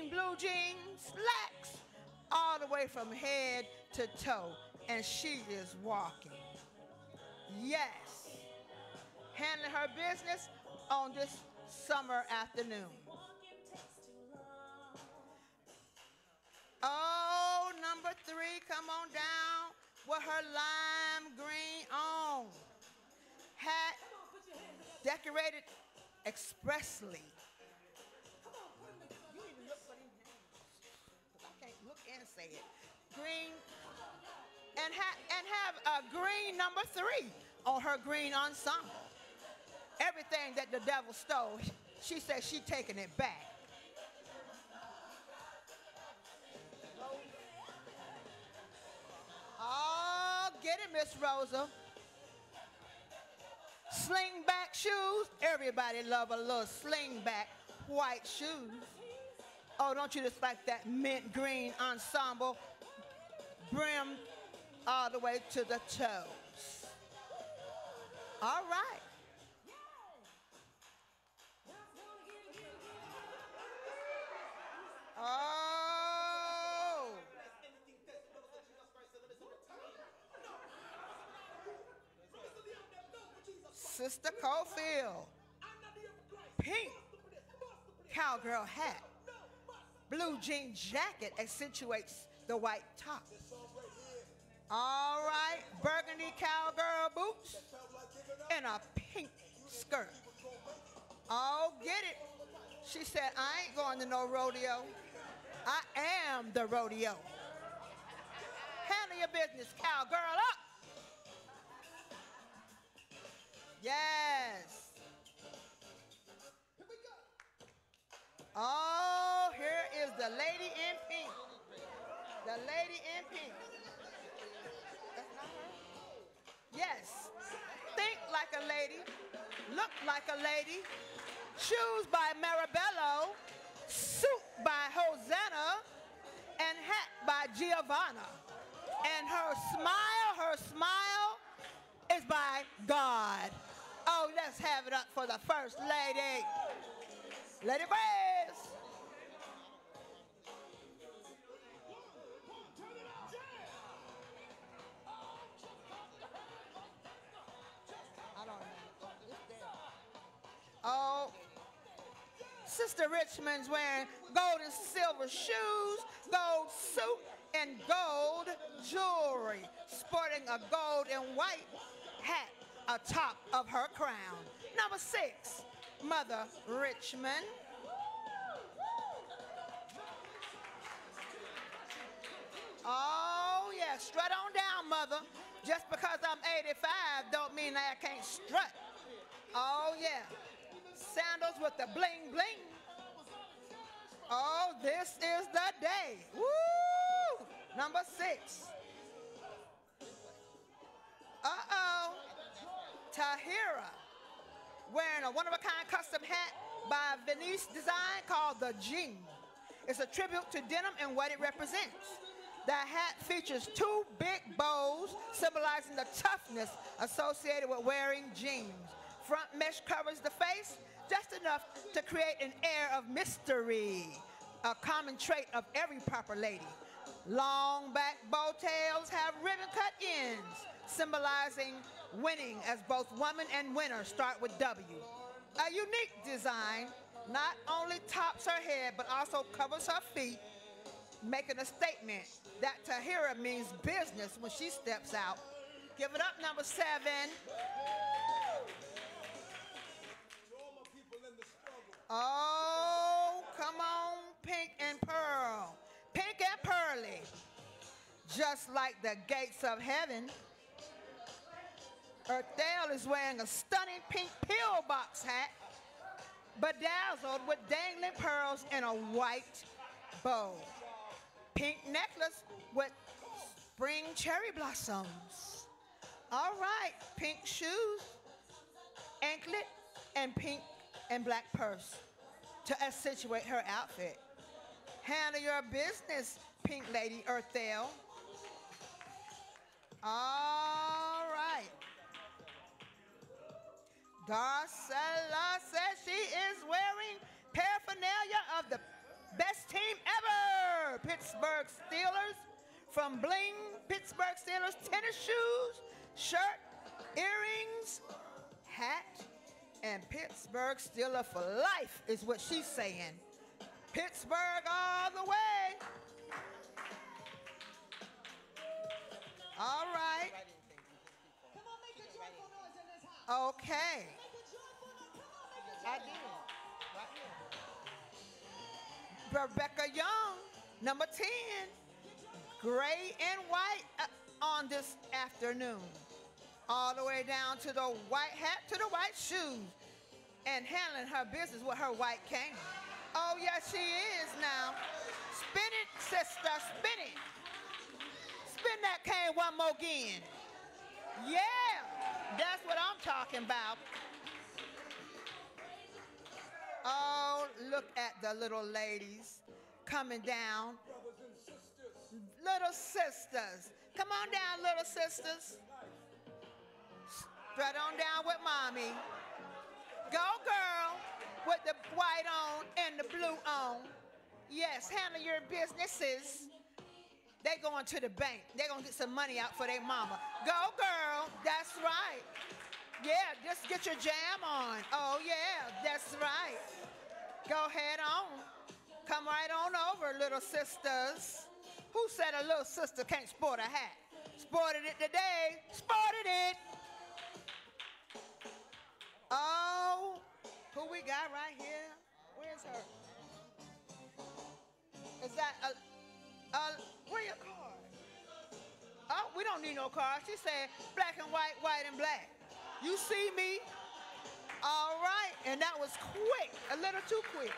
blue jeans, slacks, all the way from head to toe. And she is walking. Yes. Handling her business on this summer afternoon. Oh, number 3, come on down with her lime green on. Hat decorated expressly. You need to look for these names, because I can't look and say it. Green, and have a green number 3 on her green ensemble. Everything that the devil stole, she said she's taking it back. Oh, get it, Miss Rosa. Slingback shoes. Everybody love a little slingback white shoes. Oh, don't you just like that mint green ensemble, brim all the way to the toes. All right. Oh. Sister Cofield. Pink cowgirl hat. Blue jean jacket accentuates the white top. All right, burgundy cowgirl boots and a pink skirt. Oh, get it. She said, I ain't going to no rodeo. I am the rodeo. Handle your business, cowgirl, up. Yes. Oh, here is the lady in pink. The lady in pink. That's not her? Yes. Think like a lady. Look like a lady. Shoes by Marabello. Suit by Hosanna. And hat by Giovanna. And her smile is by God. Oh, let's have it up for the first lady. Lady Grace. I don't know. It's there. Oh, Sister Richmond's wearing gold and silver shoes, gold suit, and gold jewelry, sporting a gold and white hat atop of her crown. Number 6, Mother Richmond. Oh, yeah, strut on down, Mother. Just because I'm 85 don't mean that I can't strut. Oh, yeah. Sandals with the bling bling. Oh, this is the day. Woo! Number 6. Uh-oh. Tahira, wearing a one-of-a-kind custom hat by Venice Design called the Jean. It's a tribute to denim and what it represents. The hat features 2 big bows symbolizing the toughness associated with wearing jeans. Front mesh covers the face just enough to create an air of mystery, a common trait of every proper lady. Long back bow tails have ribbon cut ends, symbolizing winning, as both woman and winner start with W. A unique design not only tops her head but also covers her feet, making a statement that Tahira means business when she steps out. Give it up, number 7. Oh, come on, pink and pearl. Pink and pearly. Just like the gates of heaven. Earthale is wearing a stunning pink pillbox hat, bedazzled with dangling pearls and a white bow. Pink necklace with spring cherry blossoms. All right, pink shoes, anklet, and pink and black purse to accentuate her outfit. Handle your business, pink lady Earthale. All right. Darcella says she is wearing paraphernalia of the best team from bling, Pittsburgh Steelers, tennis shoes, shirt, earrings, hat, and Pittsburgh Steeler for life is what she's saying. Pittsburgh all the way. All right. Come on, make a joyful noise in this house. Okay. Make a joyful noise. Come on, make a I joyful did. noise. Right here. Rebecca Young, number 10. Gray and white on this afternoon. All the way down to the white hat, to the white shoes. And handling her business with her white cane. Oh, yes, she is now. Spin it, sister, spin it. Spin that cane one more again. Yeah, that's what I'm talking about. Oh, look at the little ladies coming down. Little sisters. Come on down, little sisters. Strut on down with mommy. Go, girl, with the white on and the blue on. Yes, handle your businesses. They going to the bank. They going to get some money out for their mama. Go, girl. That's right. Yeah, just get your jam on. Oh, yeah, that's right. Go head on. Come right on over, little sisters. Who said a little sister can't sport a hat? Sported it today. Sported it. Oh, who we got right here? Where's her? Is that where your card? Oh, we don't need no card. She said black and white, white and black. You see me? All right, and that was quick, a little too quick.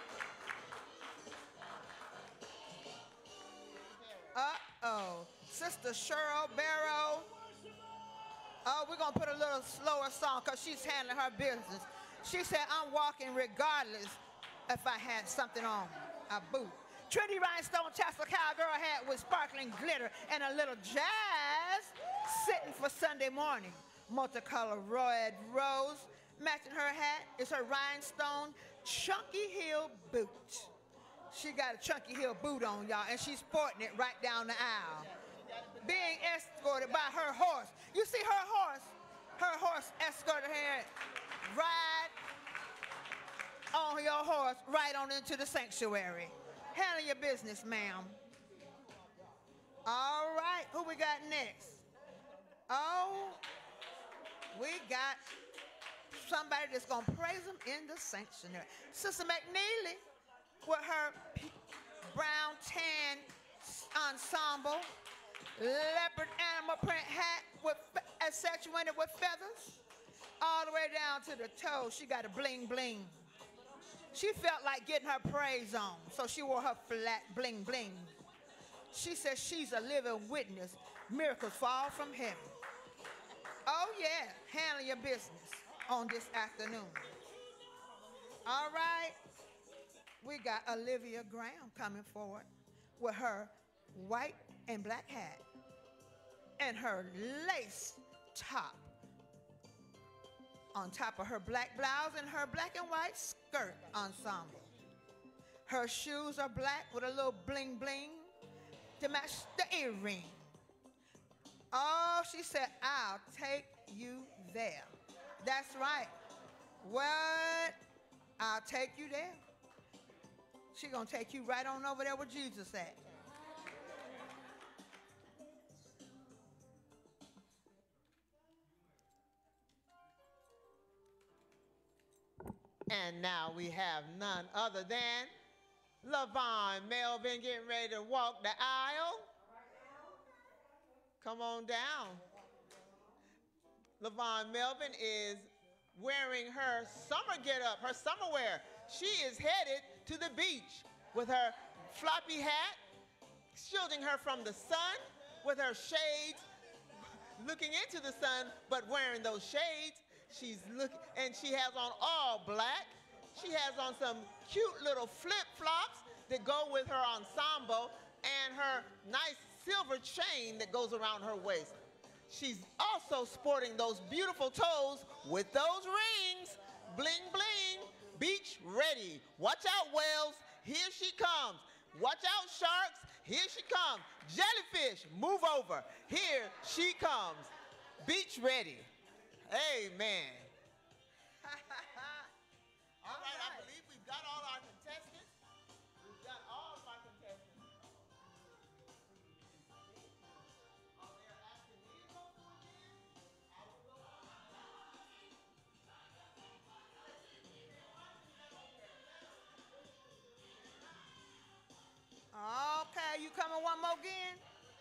Uh-oh, Sister Cheryl Barrow. Oh, we're going to put a little slower song because she's handling her business. She said, I'm walking regardless if I had something on, a boot. Trinity Rhinestone Tassel Cowgirl hat with sparkling glitter and a little jazz sitting for Sunday morning. Multicolor red rose. Matching her hat is her rhinestone chunky heel boot. She got a chunky heel boot on, y'all, and she's sporting it right down the aisle. Being escorted by her horse. You see her horse? Her horse escorted her. Ride on your horse right on into the sanctuary. Handle your business, ma'am. All right, who we got next? Oh, we got somebody that's going to praise him in the sanctuary. Sister McNeely with her brown tan ensemble, leopard animal print hat with accentuated with feathers, all the way down to the toes. She got a bling bling. She felt like getting her praise on, so she wore her flat bling bling. She says she's a living witness. Miracles fall from heaven. Oh yeah, handle your business on this afternoon. All right, we got Olivia Graham coming forward with her white and black hat and her lace top on top of her black blouse and her black and white skirt ensemble. Her shoes are black with a little bling bling to match the earring. Oh, she said, I'll take you there. That's right. What? I'll take you there. She gonna take you right on over there where Jesus at. And now we have none other than LaVon Melvin getting ready to walk the aisle. Come on down. LaVon Melvin is wearing her summer getup, her summer wear. She is headed to the beach with her floppy hat, shielding her from the sun, with her shades, looking into the sun, but wearing those shades. She's looking, and she has on all black. She has on some cute little flip-flops that go with her ensemble and her nice silver chain that goes around her waist. She's also sporting those beautiful toes with those rings. Bling, bling, beach ready. Watch out, whales, here she comes. Watch out, sharks, Here she comes. Jellyfish, move over. Here she comes. Beach ready. Amen. All right, I believe we've got all our contestants. We've got all of our contestants. Oh, they're asking me to go through again? I will go on. Okay, you coming one more again?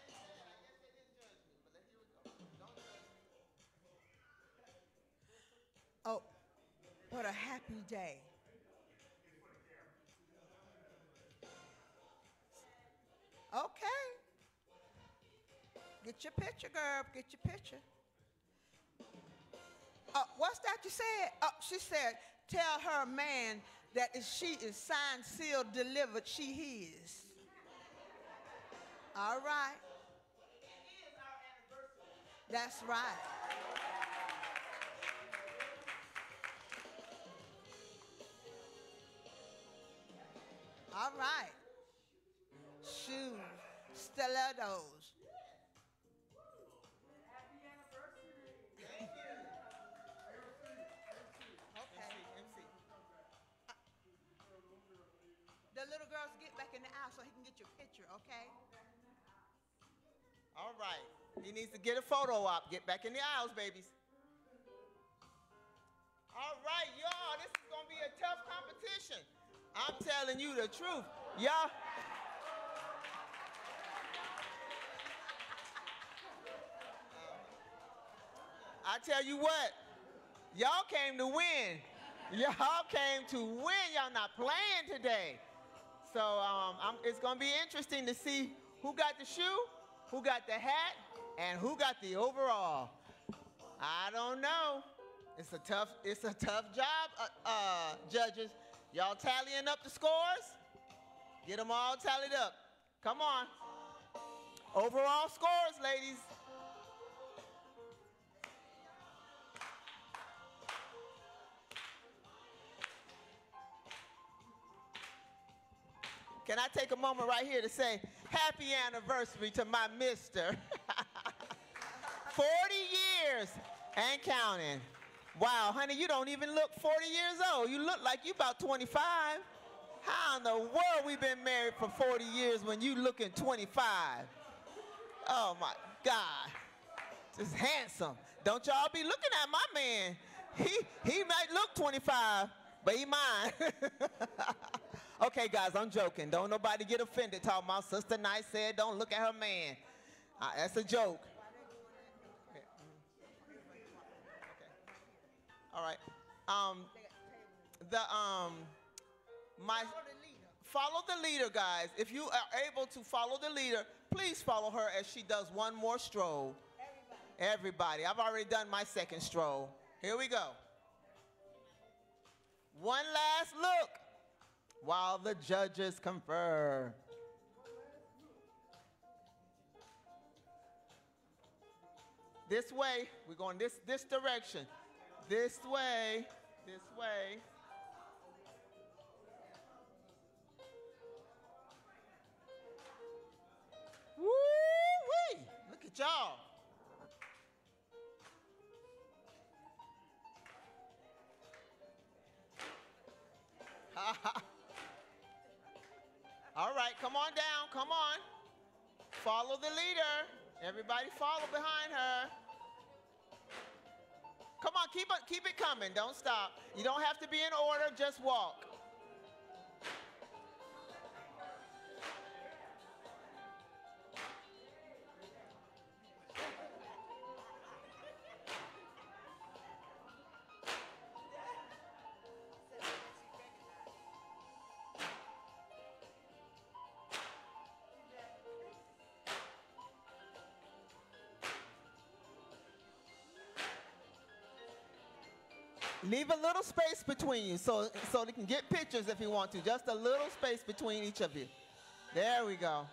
Oh, what a happy day. Okay. Get your picture, girl. Get your picture. What's that you said? She said, tell her man that if she is signed, sealed, delivered, she his. All right. That's right. All right. Shoes, stilettos. The little girls get back in the aisle so he can get your picture, okay? All right. He needs to get a photo op. Get back in the aisles, babies. All right, y'all. This is going to be a tough competition. I'm telling you the truth. Y'all. I tell you what. Y'all came to win. Y'all came to win. Y'all not playing today. So it's going to be interesting to see who got the shoe, who got the hat, and who got the overall. I don't know. It's a tough job, judges. Y'all tallying up the scores? Get them all tallied up. Come on. Overall scores, ladies. Can I take a moment right here to say happy anniversary to my mister. 40 years and counting. Wow, honey, you don't even look 40 years old. You look like you about 25. How in the world we been married for 40 years when you looking 25? Oh, my God. Just handsome. Don't y'all be looking at my man. He might look 25, but he mine. Okay, guys, I'm joking. Don't nobody get offended talking about Sister Nice said don't look at her man. That's a joke. Okay. All right. Follow the leader, guys. If you are able to follow the leader, please follow her as she does one more stroll. Everybody. I've already done my second stroll. Here we go. One last look while the judges confer. This way. We're going this direction. This way. This way. Woo-wee! Look at y'all. All right, come on down, come on. Follow the leader. Everybody follow behind her. Come on, keep it coming. Don't stop. You don't have to be in order, just walk. Leave a little space between you so they can get pictures if you want to. Just a little space between each of you. There we go.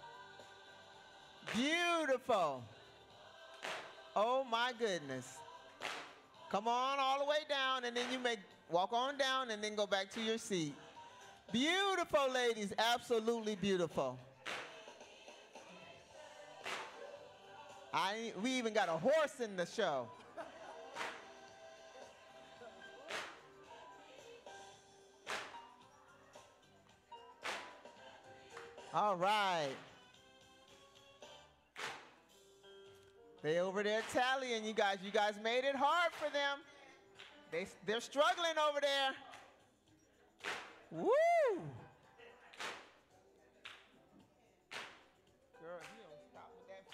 Beautiful. Oh, my goodness. Come on all the way down, and then you may walk on down and then go back to your seat. Beautiful, ladies. Absolutely beautiful. We even got a horse in the show. All right. They over there tallying, you guys. You guys made it hard for them. They're struggling over there. Woo! Girl, you don't stop with that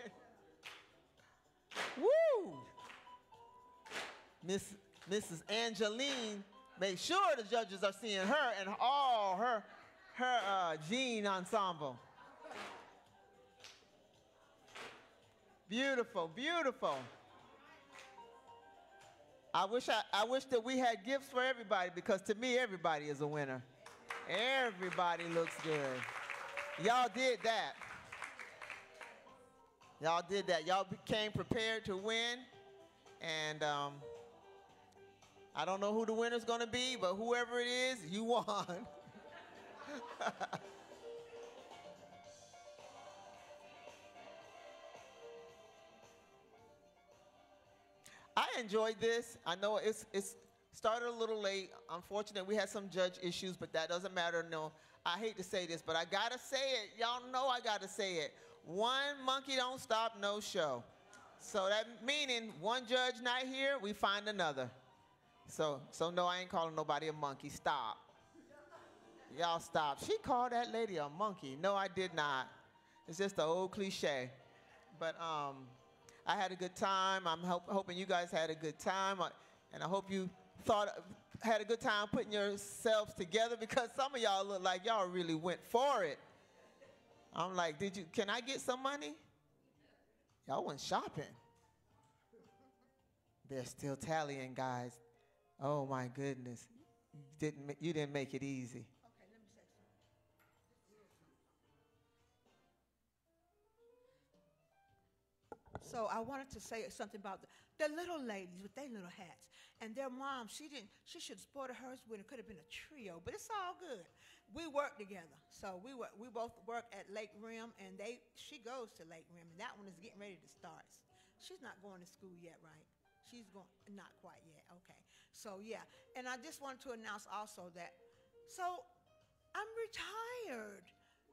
plan. Woo! Mrs. Angeline, make sure the judges are seeing her and all her jean ensemble. Beautiful, beautiful. I wish that we had gifts for everybody, because to me, everybody is a winner. Everybody looks good. Y'all did that. Y'all did that. Y'all came prepared to win. And I don't know who the winner's going to be, but whoever it is, you won. I enjoyed this. I know it's started a little late. Unfortunately, we had some judge issues, but that doesn't matter. No, I hate to say this, but I gotta say it. Y'all know I gotta say it. One monkey don't stop, no show. So that meaning one judge not here, we find another. So no, I ain't calling nobody a monkey. Stop. Y'all stop. She called that lady a monkey. No, I did not. It's just an old cliche. But I had a good time. I'm hoping you guys had a good time. And I hope you had a good time putting yourselves together, because some of y'all look like y'all really went for it. I'm like, can I get some money? Y'all went shopping. They're still tallying, guys. Oh my goodness. You didn't make it easy. Okay, let me say something. So I wanted to say something about the little ladies with their little hats. And their mom, she should have supported hers when it could have been a trio, but it's all good. We work together. So we both work at Lake Rim, and she goes to Lake Rim, and that one is getting ready to start. She's not going to school yet, right? She's going, not quite yet, okay. So yeah, and I just wanted to announce also that, so I'm retired.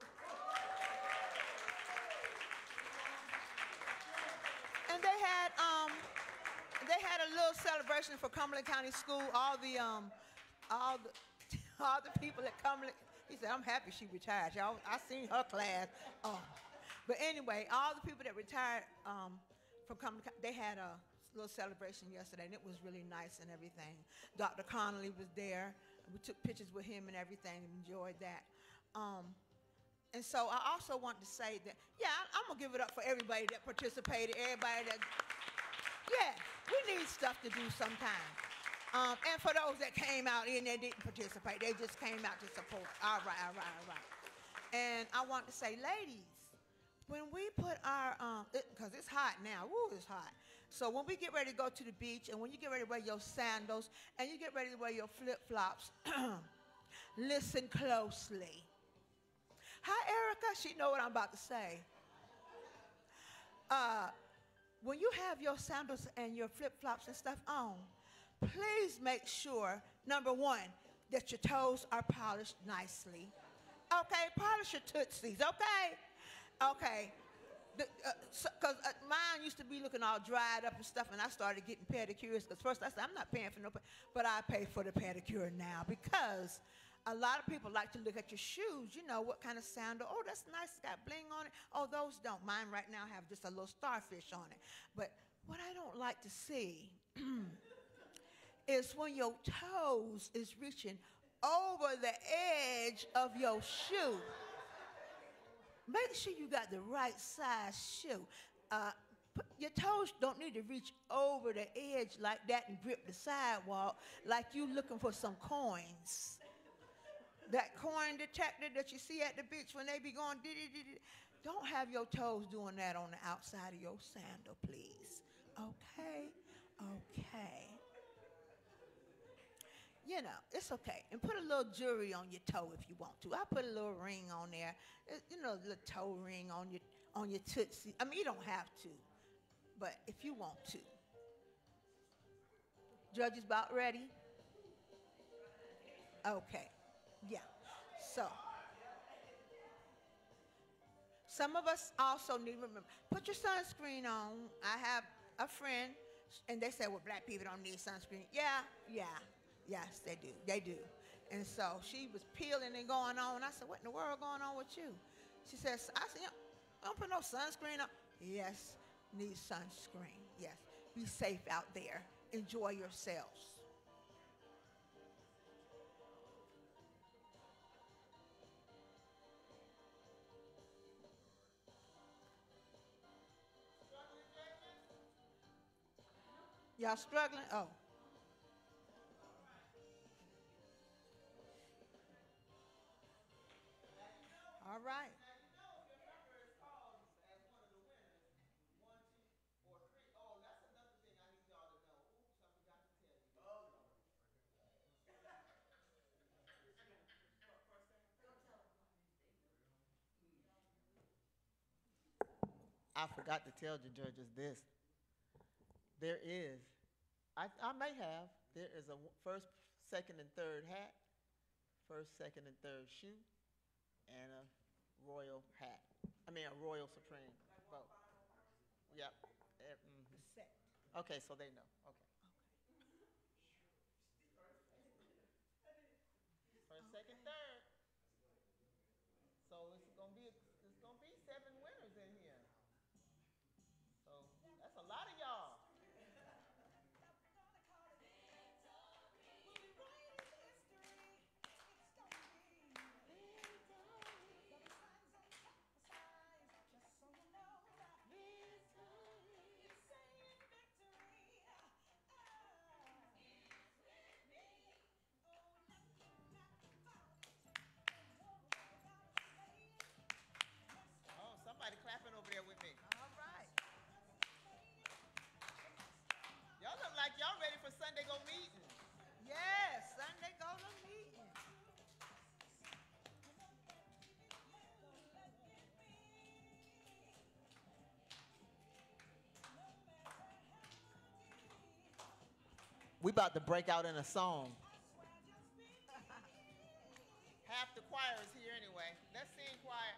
And they had a little celebration for Cumberland County School. All the people at Cumberland. He said, "I'm happy she retired, y'all. I seen her class." But anyway, all the people that retired from Cumberland, they had a little celebration yesterday, and it was really nice and everything. Dr. Connolly was there. We took pictures with him and everything, and enjoyed that. And so I also want to say that, yeah, I'm going to give it up for everybody that participated, everybody that, yeah, we need stuff to do sometime. And for those that came out and they didn't participate, they just came out to support. All right. And I want to say, ladies, when we put our, because it's hot now, woo, it's hot. So when we get ready to go to the beach, and when you get ready to wear your sandals, and you get ready to wear your flip-flops, listen closely. Hi, Erica. She know what I'm about to say. When you have your sandals and your flip-flops and stuff on, please make sure, number one, that your toes are polished nicely. Okay, polish your tootsies, okay? Okay. Because mine used to be looking all dried up and stuff, and I started getting pedicures, because first I said, I'm not paying for no, but I pay for the pedicure now, because a lot of people like to look at your shoes. You know, what kind of sandal? Oh, that's nice. It's got bling on it. Oh, those don't. Mine right now have just a little starfish on it. But what I don't like to see is when your toes is reaching over the edge of your shoe. Make sure you got the right size shoe. Your toes don't need to reach over the edge like that and grip the sidewalk like you looking for some coins. That coin detector that you see at the beach when they be going, don't have your toes doing that on the outside of your sandal, please. Okay? Okay. You know, it's okay. And put a little jewelry on your toe if you want to. I put a little ring on there. You know, a little toe ring on your tootsie. I mean, you don't have to. but if you want to. Judges about ready? Okay. Yeah. So, some of us also need to remember, put your sunscreen on. I have a friend, and they say, well, black people don't need sunscreen. Yeah, yes, they do. They do. And so she was peeling and going on. I said, what in the world going on with you? She says, I said, don't put no sunscreen on. Yes, need sunscreen. Yes, be safe out there. Enjoy yourselves. Y'all struggling? Oh. All right. I forgot to tell the judges this. There is, I may have, there is a first, second, and third hat, first, second, and third shoe, and a royal hat. I mean, a royal supreme vote. Yep. Set. Okay, so they know. Okay. First, second, third. So it's gonna be 7 winners in here. So that's a lot of y'all. Oh, somebody clapping over there with me. All right. Y'all look like y'all ready for Sunday go meeting. Yes, Sunday go to meeting. We about to break out in a song. Half the choir is here anyway. Let's sing choir.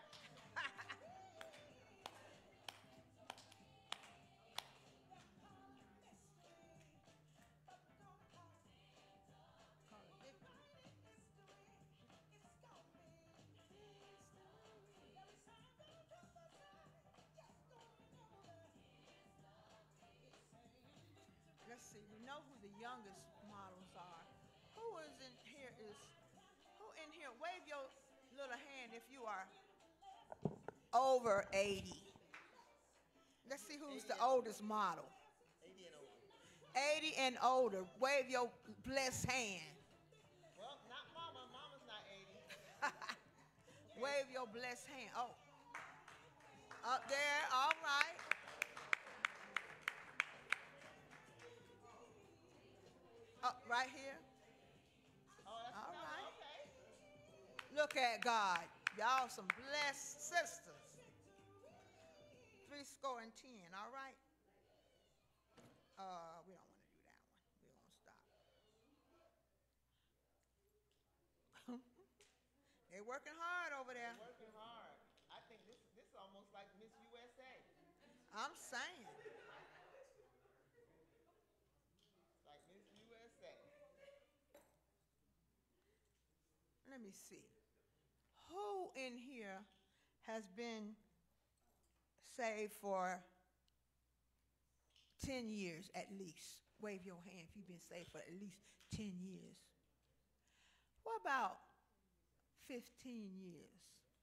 Let's see. We know who the youngest models are. Who is in here? Who in here? Wave your little hand if you are over 80. Let's see who's the oldest model. 80 and over. 80 and older. Wave your blessed hand. Well, not mama. Mama's not 80. Wave your blessed hand. Oh. Up there. All right. Up right here. Oh, that's All right. Okay. Look at God. Y'all some blessed sisters. 70. All right. We don't want to do that one. We're going to stop. They're working hard over there. They're working hard. I think this is almost like Miss USA. I'm saying. It's like Miss USA. Let me see. Who in here has been saved for 10 years at least? Wave your hand if you've been saved for at least 10 years. What about 15 years?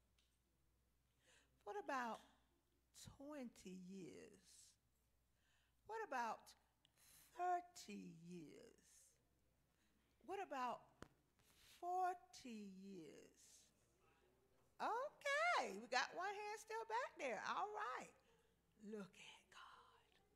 What about 20 years? What about 30 years? What about 40 years? Okay, we got one hand still back there. All right. Look at God.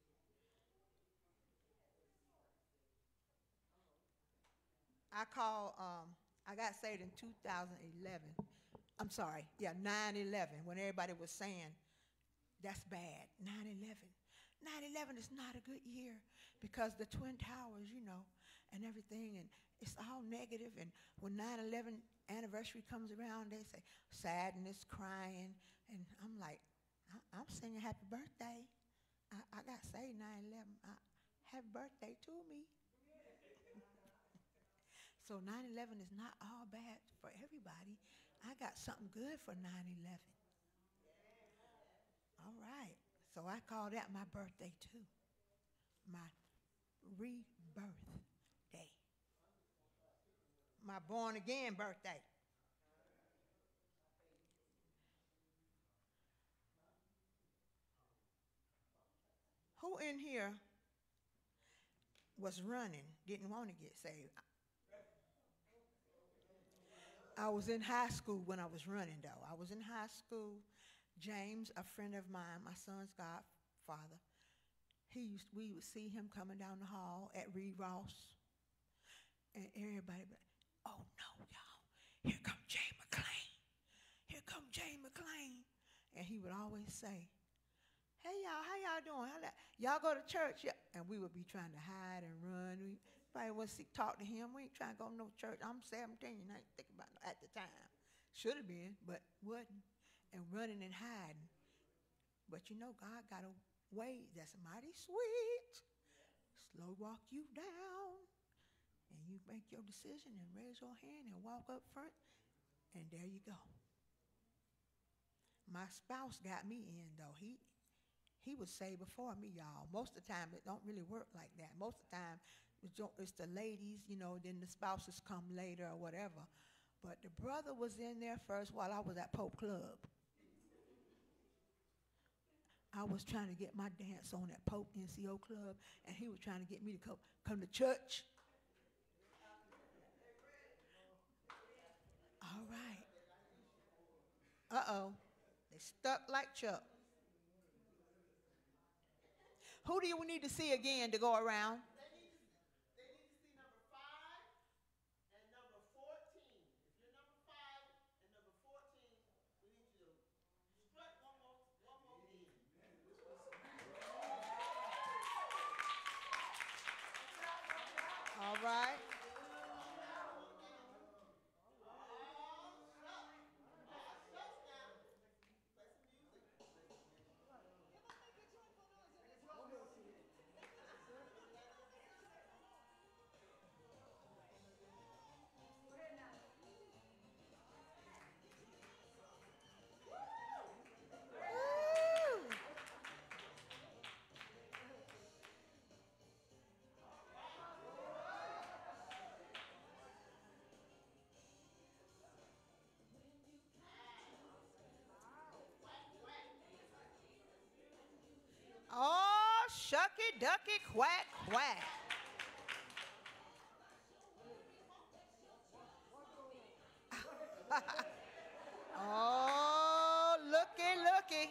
I got saved in 2011. I'm sorry, 9/11, when everybody was saying, that's bad, 9/11. 9/11 is not a good year because the Twin Towers, and everything, and it's all negative. And when 9/11 anniversary comes around, they say sadness, crying, and I'm like, I'm singing happy birthday. I got saved 9/11. Happy birthday to me. So 9/11 is not all bad for everybody. I got something good for 9/11. All right. So I call that my birthday too. My rebirth day. My born again birthday. Who in here was running, didn't want to get saved? I was in high school when I was running, though. I was in high school. James, a friend of mine, my son's godfather, we would see him coming down the hall at Reed Ross, and everybody would be like, oh no, y'all, here come Jay McClain. Here come Jay McClain. And he would always say, hey y'all, how y'all doing? Y'all go to church? Yeah. And we would be trying to hide and run. We probably wouldn't talk to him. We ain't trying to go to no church. I'm 17, I ain't thinking about it at the time. Should have been, but wasn't. And running and hiding. But God got a way that's mighty sweet. Slow walk you down. And you make your decision and raise your hand and walk up front. And there you go. My spouse got me in, though. He was saved before me, y'all. Most of the time, it don't really work like that. Most of the time, it's the ladies, then the spouses come later or whatever. But the brother was in there first while I was at Pope Club. I was trying to get my dance on at Pope NCO Club, and he was trying to get me to come to church. All right. Uh-oh. They stuck like Chuck. Who do you need to see again to go around? They need to see number 5 and number 14. If you're number 5 and number 14, we need you to strut one more in. All right. Oh, shucky, ducky, quack, quack. Oh, looky, looky.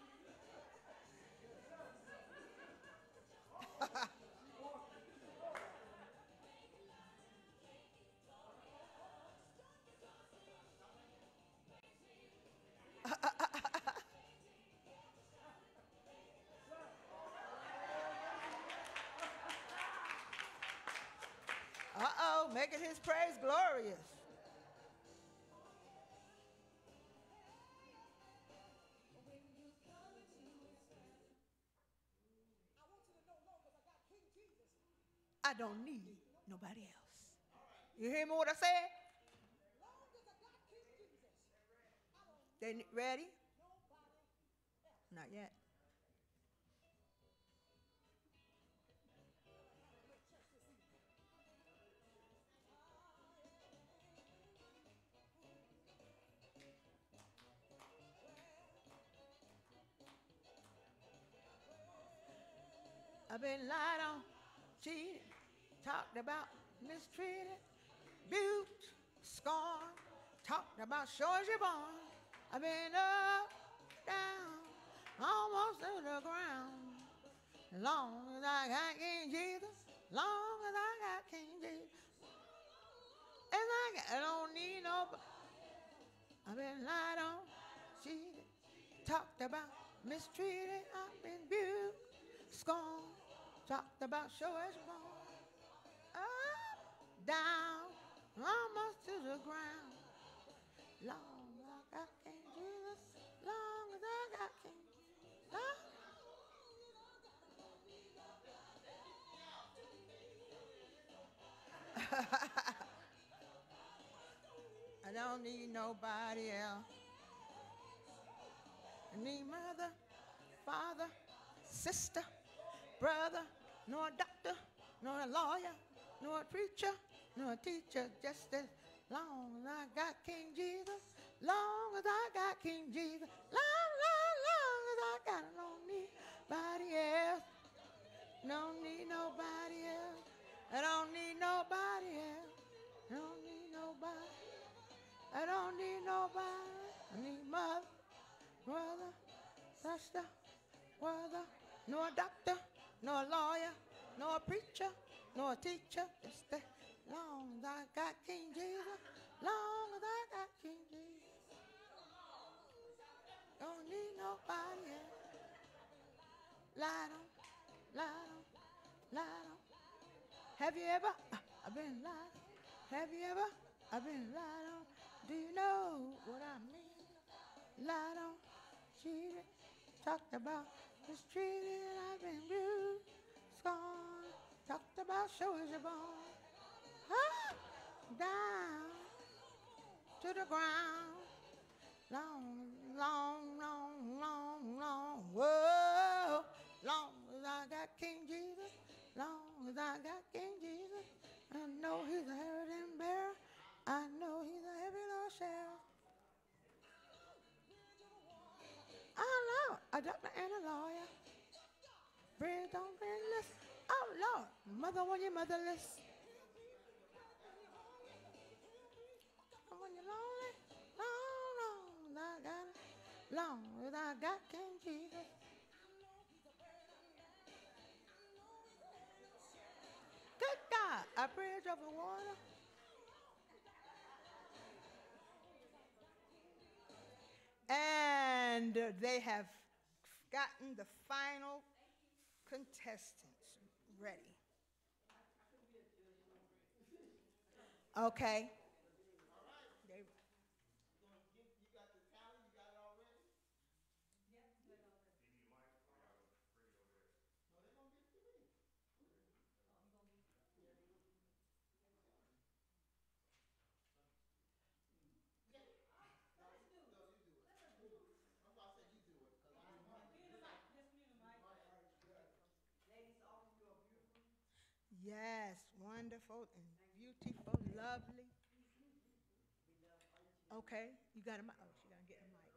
Uh-oh, making his praise glorious. I don't need nobody else. You hear me what I said? They ready? Not yet. I've been lied on, cheated, talked about, mistreated, abused, scorned, talked about sure as you're born. I've been up, down, almost to the ground. As long as I got King Jesus, long as I got King Jesus. And I don't need nobody. I've been lied on, cheated, talked about, mistreated, I've been abused, scorn. Talked about show as born. Up, down, almost to the ground. Long as I got King Jesus, long as I got King Jesus. I don't need nobody else. I need mother, father, sister, brother, nor a doctor, nor a lawyer, nor a preacher, nor a teacher, just as long as I got King Jesus, long as I got King Jesus, long, long, long as I got it, don't need nobody else, don't need nobody else, I don't need nobody else, I don't need nobody, I don't need nobody, I need mother, brother, sister, brother, no a doctor, no a lawyer, no a preacher, no a teacher. Just as long as I got King Jesus, long as I got King Jesus. Don't need nobody else. Light on, light on, light on. Have you ever, I've been lied on. Have you ever, I've been lied on. Do you know what I mean? Lied on, cheated, talked about, mistreated, I've been bruised, scorned, talked about showing your bone. Up, down, to the ground, long, long, long, long, long, whoa, long as I got King Jesus, long as I got King Jesus, I know he's a heritage bearer, I know he's a heavy Lord share. Oh Lord, a doctor and a lawyer. Bread don't breadless. Oh Lord, mother when you're motherless. When you're lonely, long, long as I got it, long as I got King Jesus. Good God, a bridge over water. And they have gotten the final contestants ready. Okay. They, You got the tally? You got it already? No, they're going to give it to me. No, you do it. I'm about to say you do it because I know how to do it. yes, wonderful and beautiful, lovely. Okay, you got a mic. Oh, she gotta get a mic.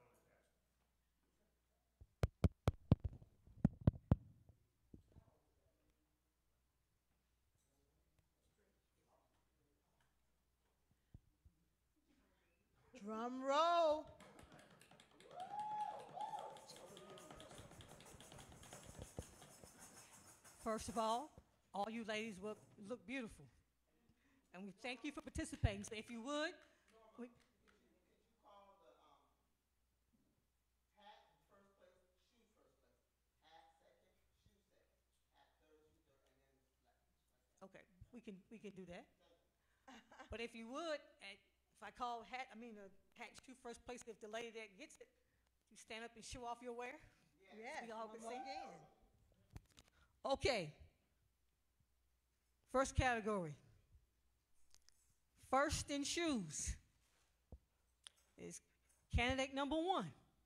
Drum roll. First of all you ladies look beautiful. And we thank you for participating. So if you would, we, Could you call the hat first place, shoe first place? Hat second, shoe second. Hat third, shoe third, and then it's like that. okay, we can do that. But if you would, if I call hat shoe first place, if the lady that gets it, you stand up and show off your wear. Yes, We all one can more see. again. Okay. First category. First in shoes is candidate number 1.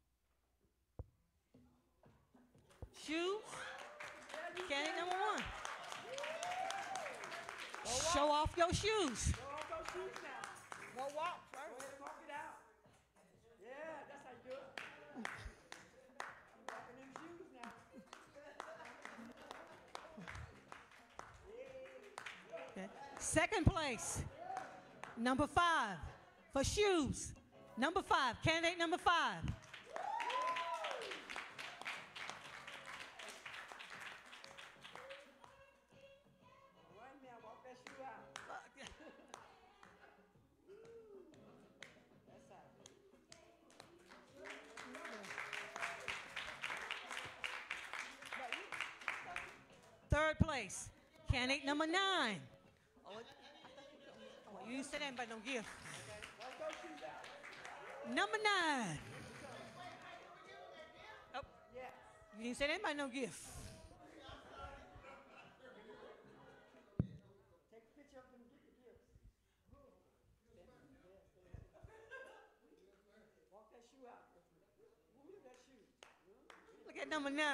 Shoes. Candidate number 1. Show off your shoes. Go walk first. Walk it out. Yeah, that's how you do it. I'm walking in shoes now. Okay. Second place, number 5 for shoes. Number 5, candidate number 5. Right now, walk that shoe out. That's how. place, candidate number 9. Oh, you didn't say that anybody no gift. Number 9. Oh, you didn't say that anybody no gift. Take a picture of them and get the gifts. Walk that shoe out. Ooh, look at that shoe. Look at number 9.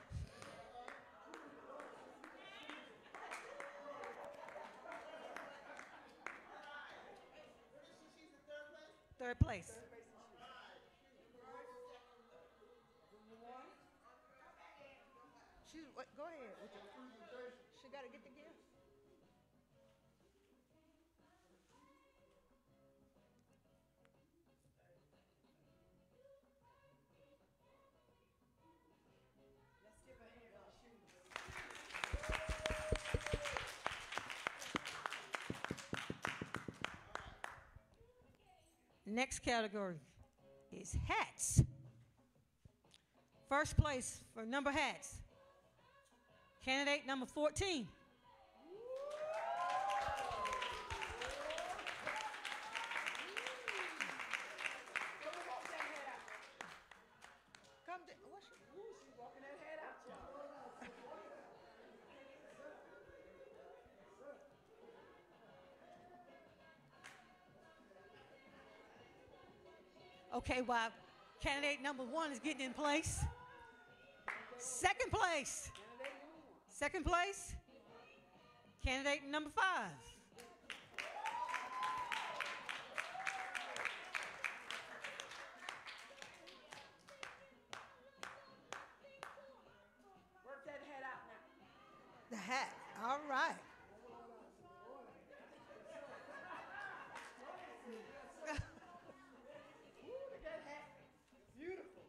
Third place. Go ahead. She got to get the gift. Let's give her a hand on the shoes. Next category is hats. First place for number hats, candidate number 14. Come to, what's she? Ooh, she's walking that head out, y'all. Okay, while candidate number 1 is getting in place. Second place. Second place, candidate number 5. Work that head out now. The hat. All right. Ooh, look at that hat. Beautiful.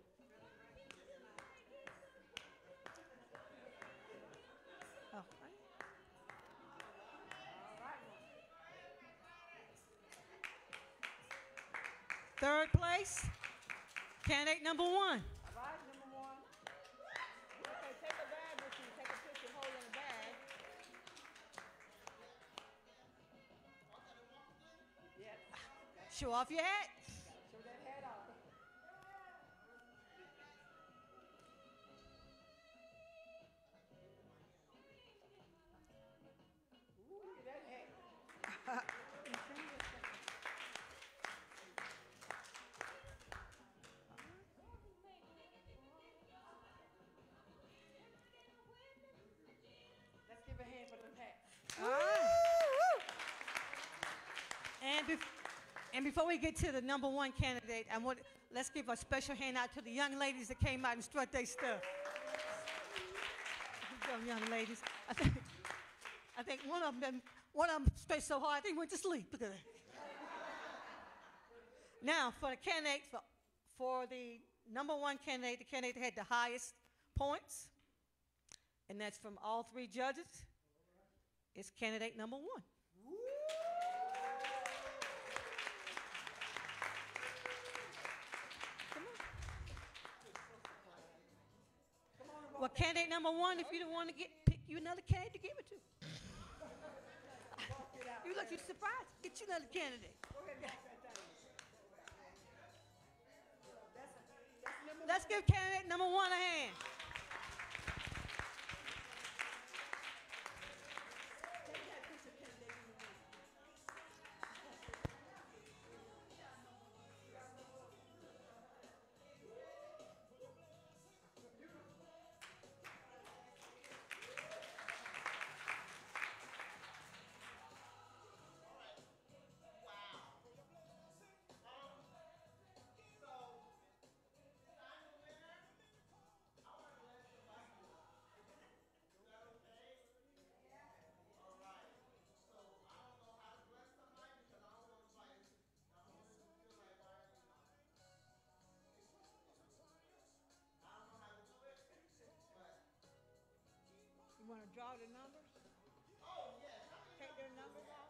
Oh, All right now. third place, candidate number 1. All right, number 1. Okay, take a bag with you. Take a picture holding a bag. Yes. Show off your hat. Show that head off. Ooh, look at that head. Let's give a hand for them hats. And before we get to the number 1 candidate, let's give a special hand out to the young ladies that came out and strut their stuff. Young ladies. I think one of them strutted so hard they went to sleep. Look at that. Now, for the candidate, for the number 1 candidate, the candidate that had the highest points, and that's from all 3 judges, is candidate number 1. Well, candidate number 1, if you don't want to pick you another candidate to give it to. You look, you surprised. Get you another candidate. Let's give candidate number 1 a hand. You want to draw the numbers? Take their numbers out.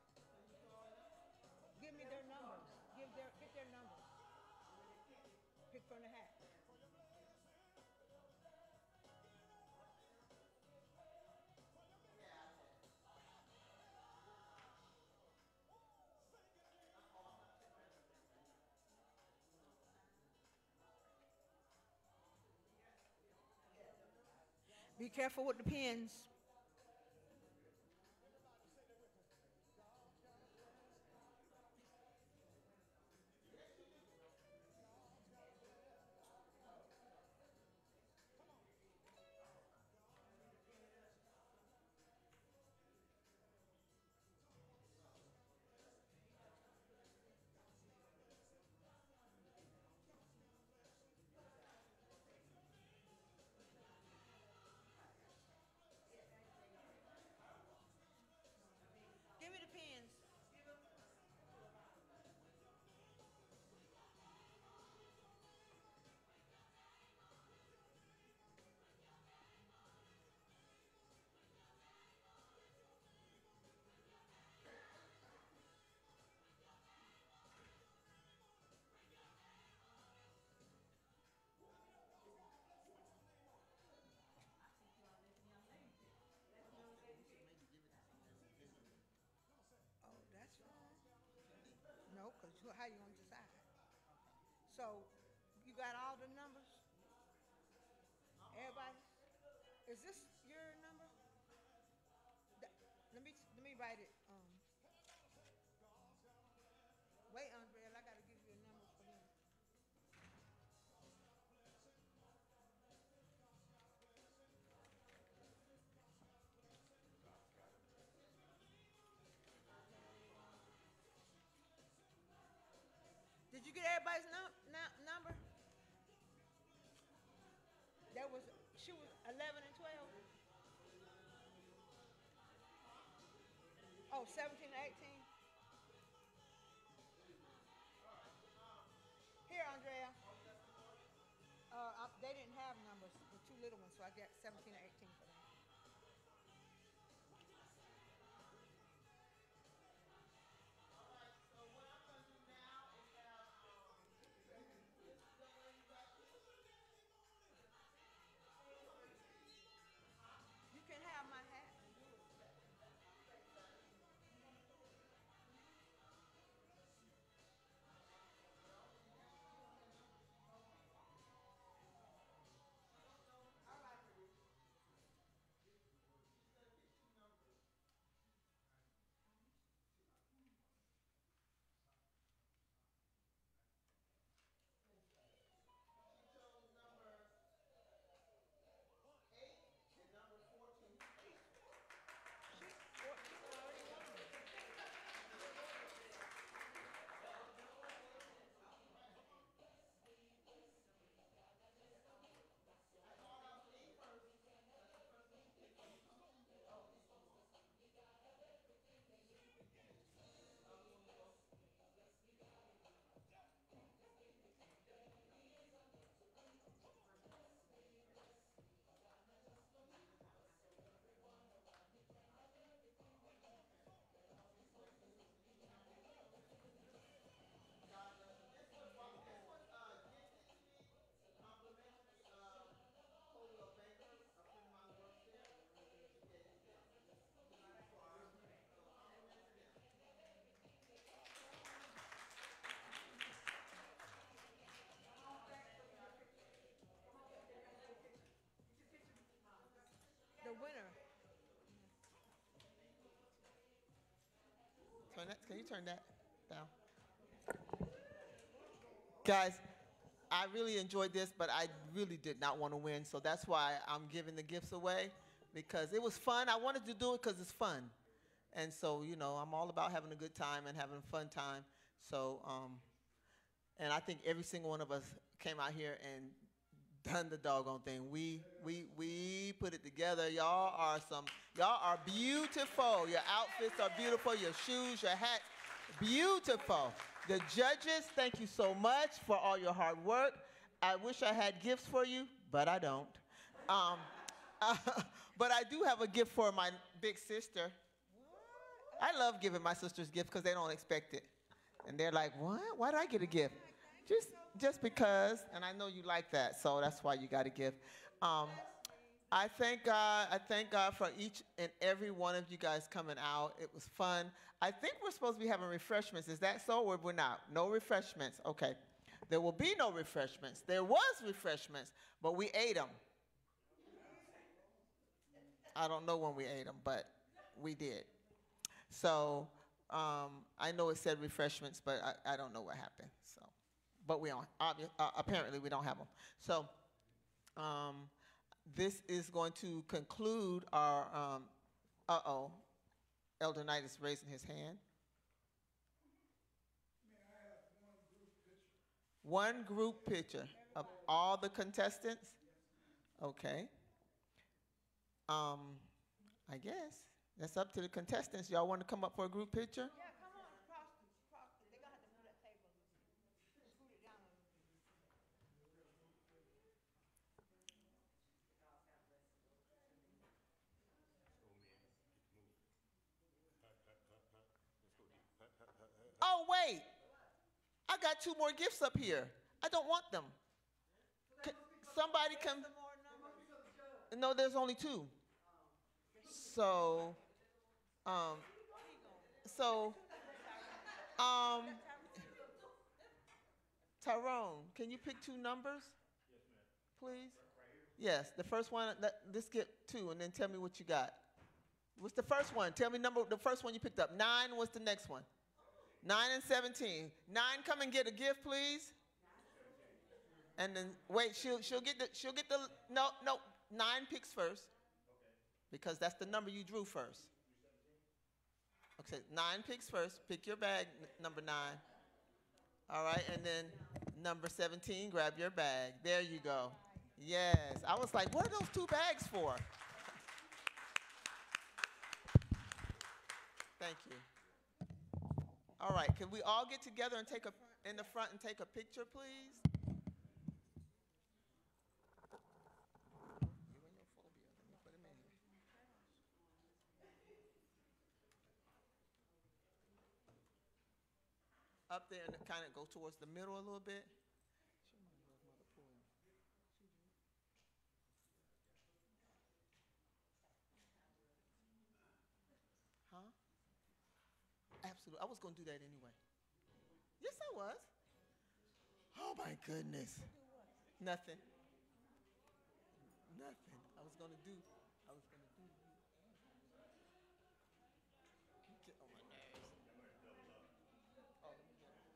Give me their numbers. Get their numbers. Pick from the hat. Be careful with the pins. Give me the pins. Oh, that's wrong. No, because how you going to decide? So, you got all the numbers? Everybody? Is this your number? Let me write it. Wait, Andrea, I got to give you a number for him. Did you get everybody's number? That was she was 11 and 12. Oh, 17 and 18. Here, Andrea. They didn't have numbers, the two little ones, so I got 17 and 18 for them. You can have my hat. The winner. Can you turn that down? Guys, I really enjoyed this, but I really did not want to win, so that's why I'm giving the gifts away, because it was fun. I wanted to do it because it's fun. And so, I'm all about having a good time and having a fun time. So, and I think every single one of us came out here and done the doggone thing. We put it together. Y'all are beautiful. Your outfits are beautiful. Your shoes, your hats, beautiful. The judges, thank you so much for all your hard work. I wish I had gifts for you, but I don't. But I do have a gift for my big sister. I love giving my sisters gifts because they don't expect it. And they're like, what? Why do I get a gift? Just, just because, and I know you like that, so that's why you got to give. Um, I thank God. I thank God for each and every one of you guys coming out. It was fun. I think we're supposed to be having refreshments. Is that so, or we're not? No refreshments. Okay. There will be no refreshments. There was refreshments, but we ate them. I don't know when we ate them, but we did. So I know it said refreshments, but I don't know what happened. So, but we don't. Apparently, we don't have them. So um, this is going to conclude our. Elder Knight is raising his hand. One group picture of all the contestants. Okay. I guess that's up to the contestants. Y'all want to come up for a group picture? Yeah, come on, they're gonna have to move that table. Scoot it down a little bit. Oh, wait. I got two more gifts up here. I don't want them. Somebody come. No, there's only two. So, um, so, um, Tyrone, can you pick two numbers, please? Yes, the first one. Let's get two, and then tell me what you got. What's the first one? Tell me the first one you picked up. 9. What's the next one? 9 and 17. 9, come and get a gift, please. And then wait, she'll get the no. 9 picks first, because that's the number you drew first. Okay, 9 picks first. Pick your bag, number 9. All right, and then number 17, grab your bag. There you go. Yes, I was like, what are those 2 bags for? Thank you. All right, can we all get together and in the front and take a picture, please? Up there and kind of go towards the middle a little bit. Huh? Absolutely. I was going to do that anyway. Yes, I was. Oh, my goodness. Nothing. Nothing. I was going to do. Get on my nerves. Oh, let me get it.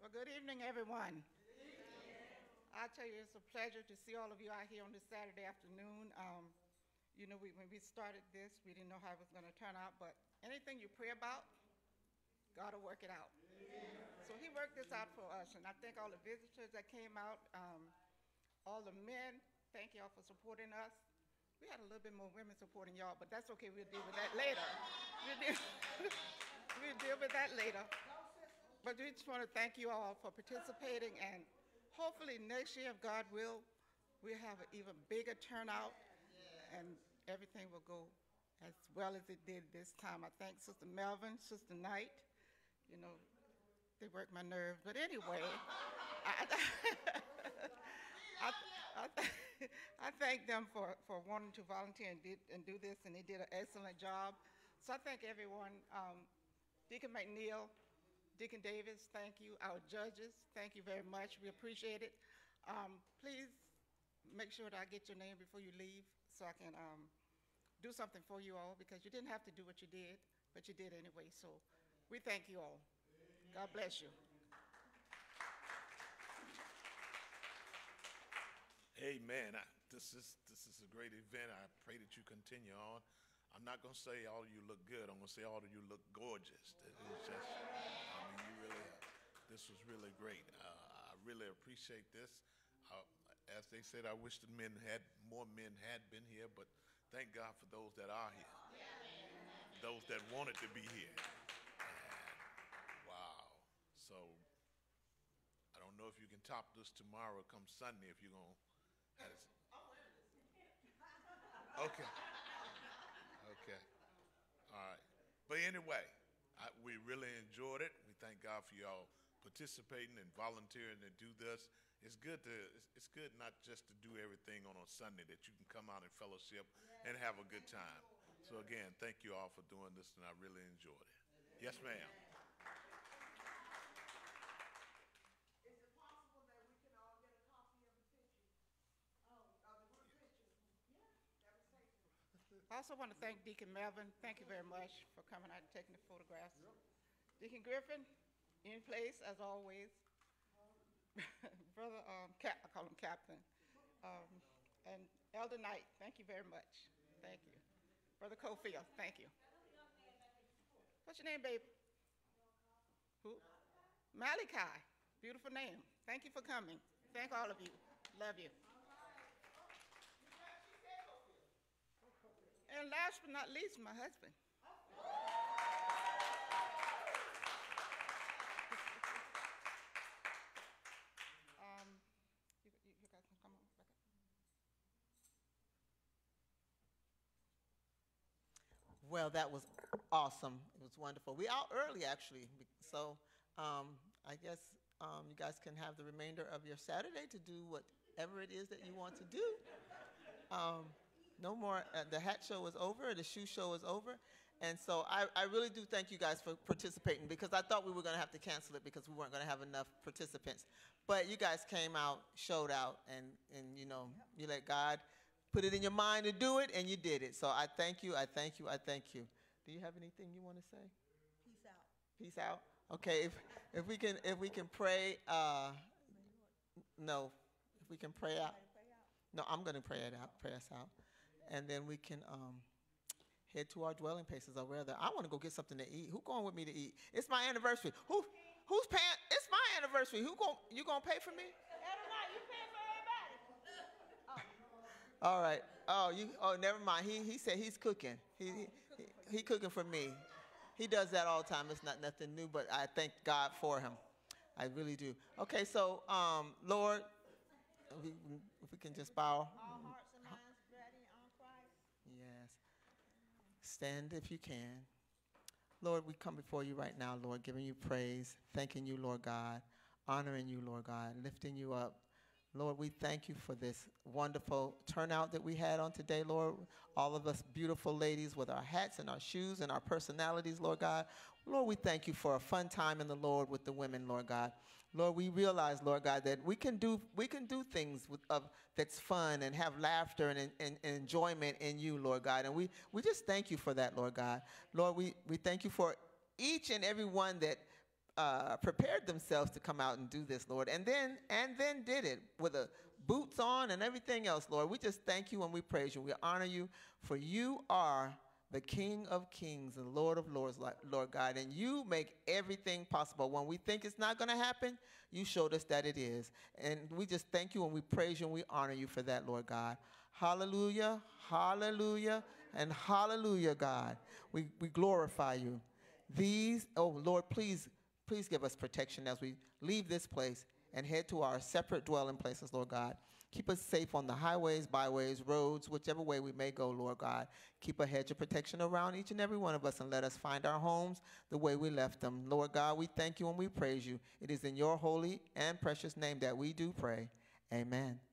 Well, good evening, everyone. I tell you, it's a pleasure to see all of you out here on this Saturday afternoon. You know, when we started this, we didn't know how it was going to turn out, but anything you pray about, God will work it out. So he worked this out for us, and I thank all the visitors that came out, all the men, thank y'all for supporting us. We had a little bit more women supporting y'all, but that's okay, we'll deal with that later. We'll deal with that later. But we just want to thank you all for participating, and hopefully next year, if God will, we'll have an even bigger turnout, and everything will go as well as it did this time. I thank Sister Melvin, Sister Knight. You know, they work my nerves. But anyway, I thank them for wanting to volunteer and do this, and they did an excellent job. So I thank everyone. Deacon McNeil, Deacon Davis, thank you. Our judges, thank you very much. We appreciate it. Please make sure that I get your name before you leave so I can do something for you all, because you didn't have to do what you did, but you did anyway. So we thank you all. God bless you. Amen. This is a great event. I pray that you continue on. I'm not going to say all of you look good. I'm going to say all of you look gorgeous. It's just, this was really great. I really appreciate this. As they said, I wish more men had been here, but thank God for those that are here, those that wanted to be here. And wow. So I don't know if you can top this tomorrow come Sunday if you're going to have this. Okay. Okay. All right. But anyway, we really enjoyed it. We thank God for y'all participating and volunteering to do this. It's good not just to do everything on a Sunday, that you can come out and fellowship and have a good time. So again, thank you all for doing this, and I really enjoyed it. Yes, ma'am. Is it possible that we can all get a copy of the picture? Of the picture? Yeah, that was taken. I also want to thank Deacon Melvin. Thank you very much for coming out and taking the photographs. Deacon Griffin, in place as always. Brother, I call him Captain. And Elder Knight, thank you very much. Thank you. Brother Cofield, thank you. What's your name, babe? Who? Malachi. Beautiful name. Thank you for coming. Thank all of you. Love you. And last but not least, my husband. You guys can come on back up. Well, that was awesome. It was wonderful. We out early, actually. So I guess you guys can have the remainder of your Saturday to do whatever it is that you want to do. No more, the hat show is over, the shoe show is over. And so I really do thank you guys for participating, because I thought we were going to have to cancel it because we weren't going to have enough participants. But you guys came out, showed out, and you know, you let God put it in your mind to do it, and you did it. So I thank you, I thank you, I thank you. Do you have anything you want to say? Peace out. Peace out. Okay, if we can pray. No, if we can pray out. No, I'm going to pray us out, and then we can head to our dwelling places or wherever. I want to go get something to eat. Who going with me to eat? It's my anniversary. Who's paying? It's my anniversary. You gonna pay for me? You paying for everybody. All right. Oh, never mind. He said he's cooking. He cooking for me. He does that all the time. It's not nothing new, but I thank God for him. I really do. Okay, so Lord, if we can just bow. All hearts and minds ready on Christ. Yes. Stand if you can. Lord, we come before you right now, Lord, giving you praise, thanking you, Lord God, honoring you, Lord God, lifting you up. Lord, we thank you for this wonderful turnout that we had on today, Lord. All of us beautiful ladies with our hats and our shoes and our personalities, Lord God. Lord, we thank you for a fun time in the Lord with the women, Lord God. Lord, we realize, Lord God, that we can do things that's fun and have laughter and enjoyment in you, Lord God. And we just thank you for that, Lord God. Lord, we thank you for each and every one that prepared themselves to come out and do this, Lord, and then did it with the boots on and everything else, Lord. We just thank you and we praise you. We honor you, for you are the King of kings and Lord of lords, Lord God, and you make everything possible. When we think it's not going to happen, you showed us that it is. And we just thank you and we praise you and we honor you for that, Lord God. Hallelujah, hallelujah, and hallelujah, God. We glorify you. Oh Lord, please give us protection as we leave this place and head to our separate dwelling places, Lord God. Keep us safe on the highways, byways, roads, whichever way we may go, Lord God. Keep a hedge of protection around each and every one of us and let us find our homes the way we left them. Lord God, we thank you and we praise you. It is in your holy and precious name that we do pray. Amen.